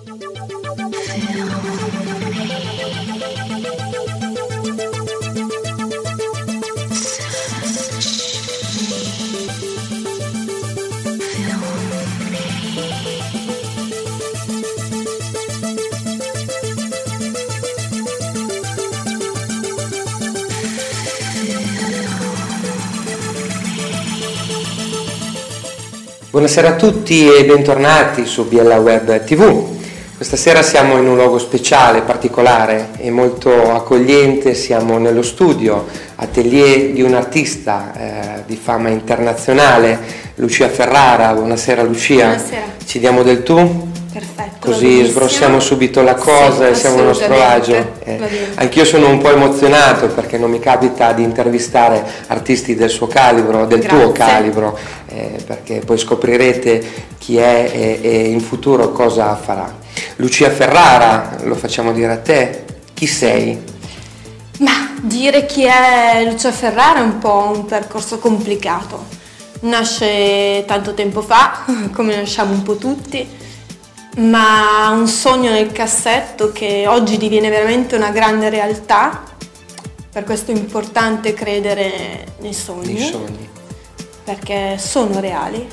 Buonasera a tutti e bentornati su Biella Web TV. Questa sera siamo in un luogo speciale, particolare e molto accogliente. Siamo nello studio, atelier di un artista di fama internazionale, Lucia Ferrara. Buonasera Lucia. Buonasera. Ci diamo del tu? Perfetto. Così sbrossiamo subito la cosa e siamo a nostro agio. Anch'io sono un po' emozionato perché non mi capita di intervistare artisti del suo calibro, del tuo calibro, perché poi scoprirete chi è e in futuro cosa farà. Lucia Ferrara, lo facciamo dire a te, chi sei? Ma dire chi è Lucia Ferrara è un po' un percorso complicato. Nasce tanto tempo fa, come nasciamo un po' tutti, ma un sogno nel cassetto che oggi diviene veramente una grande realtà. Per questo è importante credere nei sogni. Perché sono reali.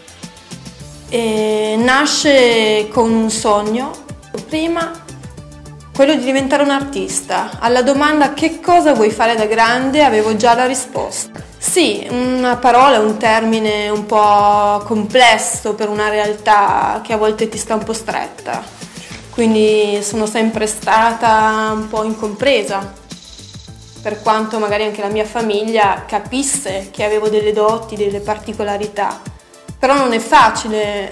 E nasce con un sogno, prima quello di diventare un artista. Alla domanda che cosa vuoi fare da grande avevo già la risposta. Sì, una parola, un termine un po' complesso per una realtà che a volte ti sta un po' stretta. Quindi sono sempre stata un po' incompresa, per quanto magari anche la mia famiglia capisse che avevo delle doti, delle particolarità. Però non è facile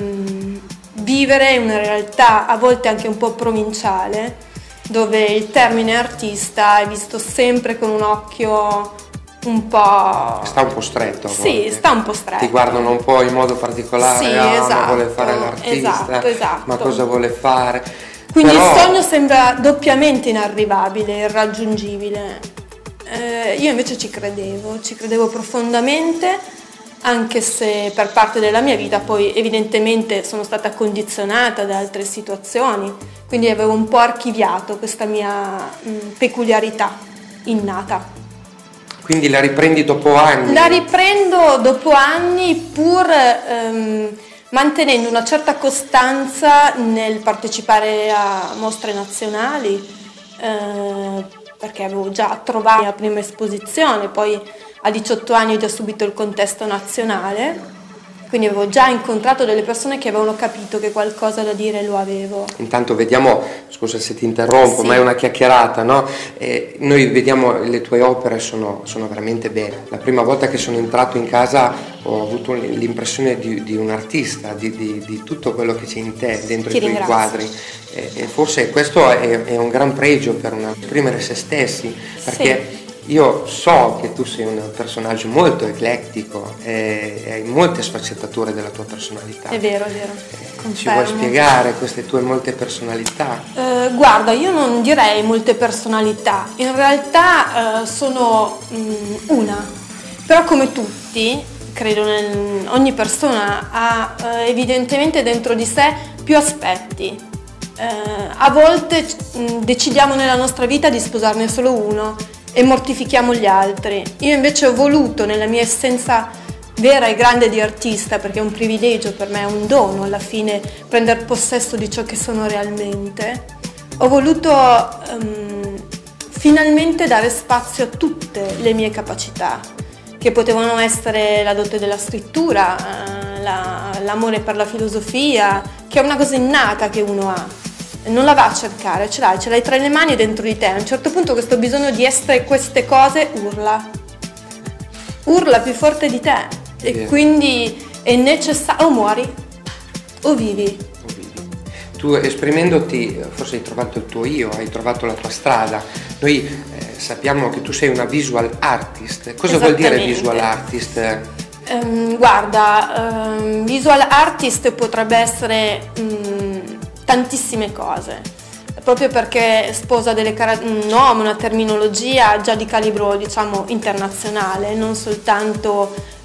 vivere in una realtà a volte anche un po' provinciale, dove il termine artista è visto sempre con un occhio un po'... Sta un po' stretto. Sì, sta un po' stretto. Ti guardano un po' in modo particolare, sì, esatto, ma vuole fare l'artista, esatto. ma cosa vuole fare? Quindi il sogno sembra doppiamente inarrivabile, irraggiungibile. Io invece ci credevo profondamente, anche se per parte della mia vita poi evidentemente sono stata condizionata da altre situazioni, quindi avevo un po' archiviato questa mia peculiarità innata. Quindi la riprendi dopo anni? La riprendo dopo anni, pur mantenendo una certa costanza nel partecipare a mostre nazionali, perché avevo già trovato la prima esposizione, poi a 18 anni ho già subito il contesto nazionale, quindi avevo già incontrato delle persone che avevano capito che qualcosa da dire lo avevo. Intanto vediamo, scusa se ti interrompo, sì, ma è una chiacchierata, no? Noi vediamo le tue opere, sono veramente belle. La prima volta che sono entrato in casa ho avuto l'impressione di un artista, di tutto quello che c'è in te, dentro i tuoi quadri. E forse questo è un gran pregio per esprimere se stessi, perché... Sì. Io so che tu sei un personaggio molto eclettico e hai molte sfaccettature della tua personalità. È vero. Ci vuoi spiegare queste tue molte personalità? Guarda, io non direi molte personalità, in realtà sono una, però come tutti, credo ogni persona ha evidentemente dentro di sé più aspetti. A volte decidiamo nella nostra vita di sposarne solo uno e mortifichiamo gli altri. Io invece ho voluto, nella mia essenza vera e grande di artista, perché è un privilegio per me, è un dono alla fine prendere possesso di ciò che sono realmente, ho voluto finalmente dare spazio a tutte le mie capacità, che potevano essere la dote della scrittura, l'amore per la filosofia, che è una cosa innata che uno ha. Non la va a cercare, ce l'hai tra le mani e dentro di te. A un certo punto questo bisogno di essere queste cose urla più forte di te, e quindi è necessario, o muori o vivi. Tu esprimendoti forse hai trovato il tuo io, hai trovato la tua strada. Noi sappiamo che tu sei una visual artist. Cosa vuol dire visual artist? Guarda, visual artist potrebbe essere tantissime cose, proprio perché sposa un nome, una terminologia già di calibro, diciamo, internazionale, non soltanto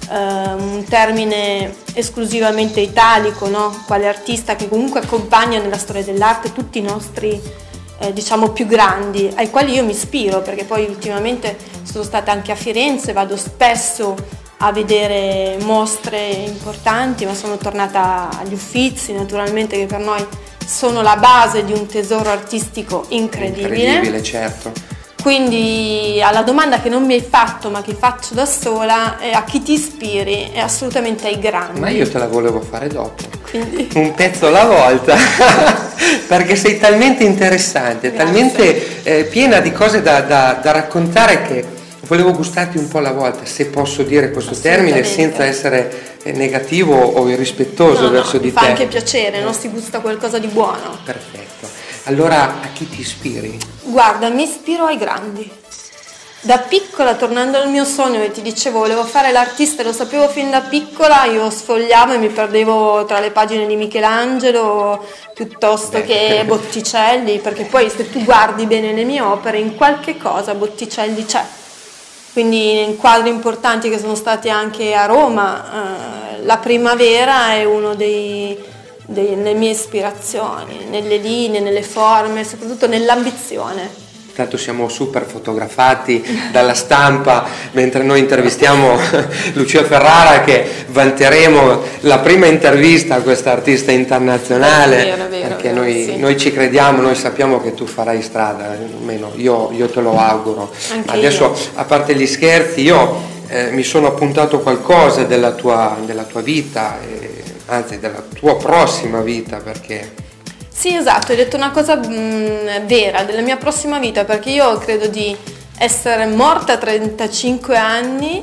un termine esclusivamente italico, no? Quale artista che comunque accompagna nella storia dell'arte tutti i nostri diciamo più grandi, ai quali io mi ispiro, perché poi ultimamente sono stata anche a Firenze, vado spesso a vedere mostre importanti, ma sono tornata agli Uffizi naturalmente, che per noi sono la base di un tesoro artistico incredibile. Incredibile, certo. Quindi alla domanda che non mi hai fatto ma che faccio da sola, a chi ti ispiri, è assolutamente ai grandi. Ma io te la volevo fare dopo. Quindi... un pezzo alla volta, perché sei talmente interessante, Grazie. talmente piena di cose da raccontare, che volevo gustarti un po' alla volta, se posso dire questo termine senza essere negativo o irrispettoso verso di te. Mi fa anche piacere, no? Si gusta qualcosa di buono. Perfetto. Allora, a chi ti ispiri? Guarda, mi ispiro ai grandi. Da piccola, tornando al mio sogno, che ti dicevo, volevo fare l'artista, lo sapevo fin da piccola, io sfogliavo e mi perdevo tra le pagine di Michelangelo piuttosto che Botticelli, perché poi se tu guardi bene le mie opere, in qualche cosa Botticelli c'è. Quindi in quadri importanti che sono stati anche a Roma, la primavera è uno delle mie ispirazioni, nelle linee, nelle forme, soprattutto nell'ambizione. Tanto siamo super fotografati dalla stampa mentre noi intervistiamo Lucia Ferrara, che vanteremo la prima intervista a questa artista internazionale, perché noi ci crediamo, noi sappiamo che tu farai strada, almeno io te lo auguro. Anche adesso io. A parte gli scherzi, io mi sono appuntato qualcosa della tua vita, anzi della tua prossima vita, perché... Sì, esatto, hai detto una cosa vera della mia prossima vita, perché io credo di essere morta a 35 anni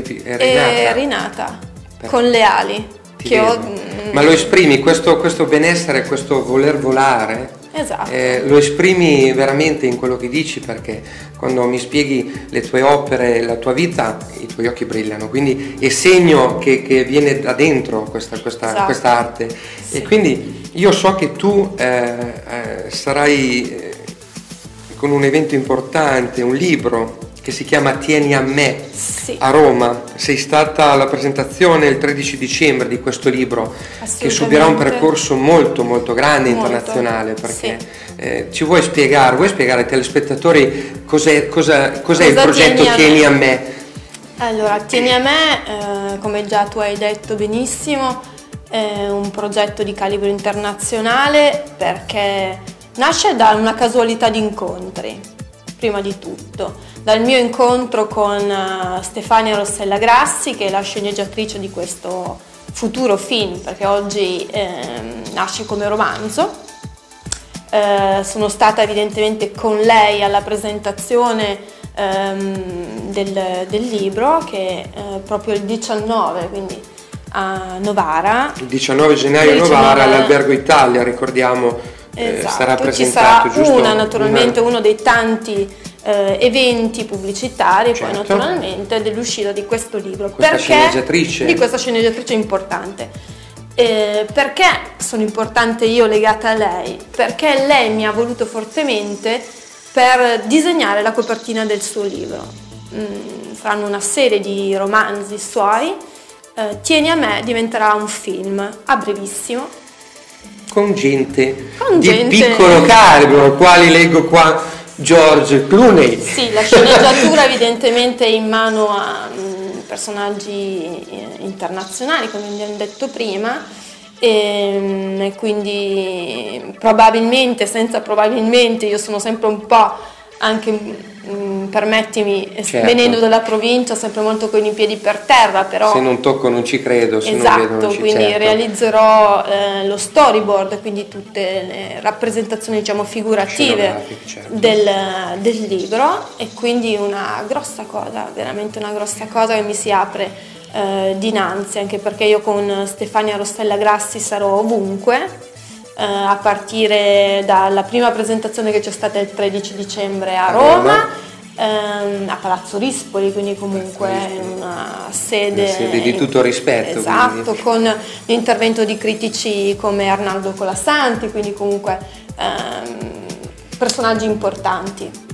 e rinata con le ali. Ma lo esprimi, questo benessere, questo voler volare? Esatto. Lo esprimi veramente in quello che dici, perché quando mi spieghi le tue opere, la tua vita, i tuoi occhi brillano, quindi è segno che viene da dentro questa arte. Sì. E quindi io so che tu sarai con un evento importante, un libro che si chiama Tieni a me, sì, a Roma. Sei stata alla presentazione il 13 dicembre di questo libro, che subirà un percorso molto molto grande, internazionale, perché sì, ci vuoi spiegare ai telespettatori cos'è il progetto Tieni a me? Allora, Tieni a me, come già tu hai detto benissimo, è un progetto di calibro internazionale, perché nasce da una casualità di incontri, prima di tutto, dal mio incontro con Stefania Rossella Grassi, che è la sceneggiatrice di questo futuro film, perché oggi nasce come romanzo. Sono stata evidentemente con lei alla presentazione del libro, che è proprio il 19, quindi a Novara. Il 19 gennaio a Novara, all'Albergo Italia, ricordiamo, esatto, sarà presentato, ci sarà giusto? Naturalmente uno dei tanti eventi pubblicitari, certo, poi naturalmente dell'uscita di questo libro. Di questa sceneggiatrice importante. Perché sono importante io legata a lei? Perché lei mi ha voluto fortemente per disegnare la copertina del suo libro. Saranno una serie di romanzi suoi. Tieni a me diventerà un film a brevissimo. Con gente di piccolo calibro, quali leggo qua George Clooney. Sì, la sceneggiatura evidentemente è in mano a personaggi internazionali, come abbiamo detto prima, e quindi probabilmente, io sono sempre un po', anche permettimi, certo, venendo dalla provincia, sempre molto con i piedi per terra, però se non tocco non ci credo, se esatto, non vedo non ci, quindi certo, realizzerò lo storyboard, quindi tutte le rappresentazioni, diciamo, figurative, certo, del libro, e quindi una grossa cosa, veramente una grossa cosa che mi si apre dinanzi, anche perché io con Stefania Rossella Grassi sarò ovunque, a partire dalla prima presentazione che c'è stata il 13 dicembre a Roma, a Palazzo Rispoli, quindi comunque una sede di tutto rispetto. Esatto, quindi, con l'intervento di critici come Arnaldo Colasanti, quindi comunque personaggi importanti.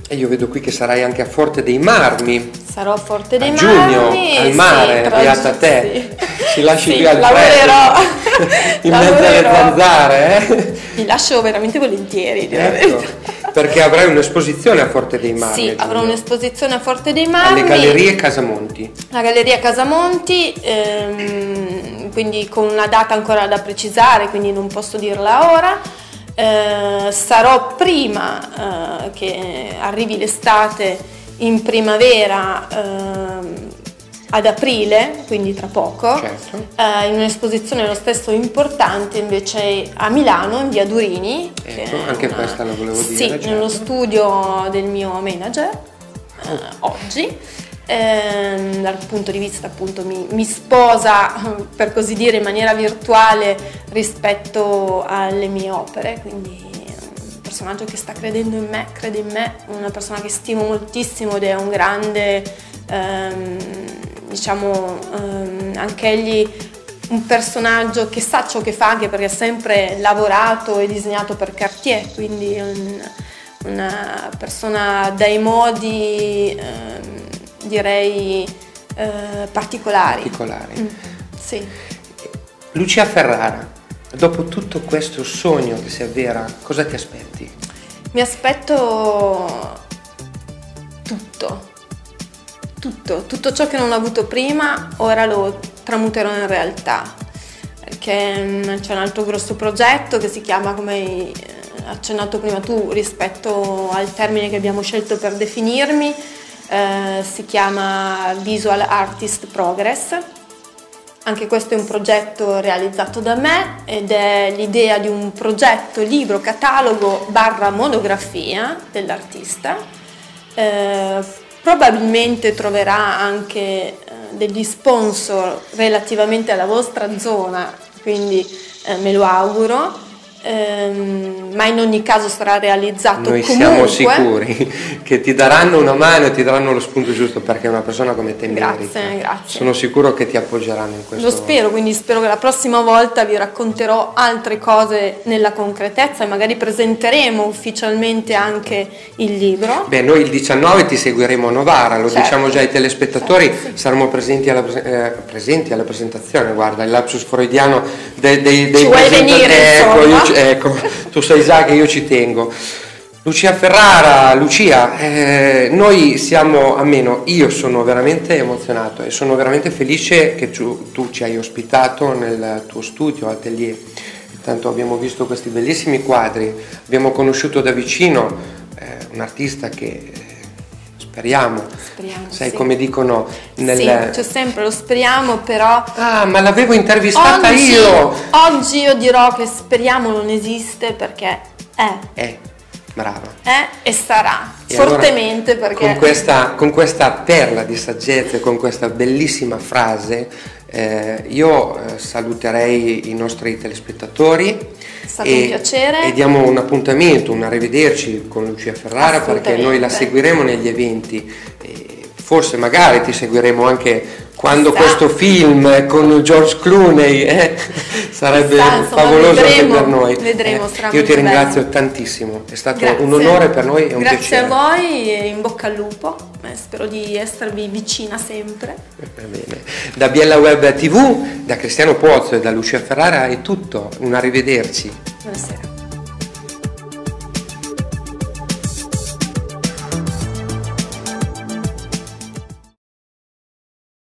E io vedo qui che sarai anche a Forte dei Marmi. Sarò a Forte dei Marmi. A giugno, al mare, beata te. Ci lasci qui al freddo, in mezzo alle zanzare. Mi lascio veramente volentieri, ecco, perché avrai un'esposizione a Forte dei Marmi. Sì, avrò un'esposizione a Forte dei Marmi. Alle Gallerie Casamonti. La Galleria Casamonti, quindi con una data ancora da precisare, quindi non posso dirla ora. Sarò prima che arrivi l'estate in primavera ad aprile, quindi tra poco, certo. In un'esposizione lo stesso importante invece a Milano, in via Durini. Ecco, anche questa la volevo dire. Sì, certo. nello studio del mio manager oggi. Dal punto di vista appunto mi sposa, per così dire, in maniera virtuale rispetto alle mie opere, quindi un personaggio che sta credendo in me, crede in me, una persona che stimo moltissimo ed è un grande, anche egli un personaggio che sa ciò che fa, anche perché ha sempre lavorato e disegnato per Cartier, quindi una persona dai modi direi particolari. Sì. Lucia Ferrara, dopo tutto questo sogno che si avvera, cosa ti aspetti? Mi aspetto tutto ciò che non ho avuto prima, ora lo tramuterò in realtà, perché c'è un altro grosso progetto che si chiama, come hai accennato prima tu, rispetto al termine che abbiamo scelto per definirmi, si chiama Visual Artist Progress. Anche questo è un progetto realizzato da me ed è l'idea di un progetto libro catalogo / monografia dell'artista. Probabilmente troverà anche degli sponsor relativamente alla vostra zona, quindi me lo auguro. Ma in ogni caso sarà realizzato noi comunque. Siamo sicuri che ti daranno una mano e ti daranno lo spunto giusto, perché una persona come te merita. Grazie. Sono sicuro che ti appoggeranno in questo. Lo spero, quindi spero che la prossima volta vi racconterò altre cose nella concretezza e magari presenteremo ufficialmente anche il libro. Beh, noi il 19 ti seguiremo a Novara, lo diciamo già ai telespettatori, saremo presenti alla presentazione. Guarda, il lapsus freudiano dei ci vuoi venire, insomma? Ecco, tu sai già che io ci tengo. Lucia Ferrara, Lucia, noi siamo, almeno io sono veramente emozionato e sono veramente felice che tu ci hai ospitato nel tuo studio, atelier. Intanto abbiamo visto questi bellissimi quadri, abbiamo conosciuto da vicino un artista che speriamo, sai, sì, come dicono nel... Sì, c'è sempre lo speriamo, però... Ah, ma l'avevo intervistata io! Oggi io dirò che speriamo non esiste, perché è. Brava. E sarà, e fortemente, allora, perché... Con questa perla di saggezza e con questa bellissima frase, io saluterei i nostri telespettatori. È stato un piacere. E diamo un appuntamento, un arrivederci con Lucia Ferrara, perché noi la seguiremo negli eventi. Forse magari ti seguiremo anche quando questo film con George Clooney sarebbe favoloso anche per noi. Vedremo, io ti ringrazio tantissimo, è stato un onore per noi e un piacere. Grazie a voi e in bocca al lupo, spero di esservi vicina sempre. Bene. Da Biella Web TV, da Cristiano Pozzo e da Lucia Ferrara è tutto, un arrivederci. Buonasera.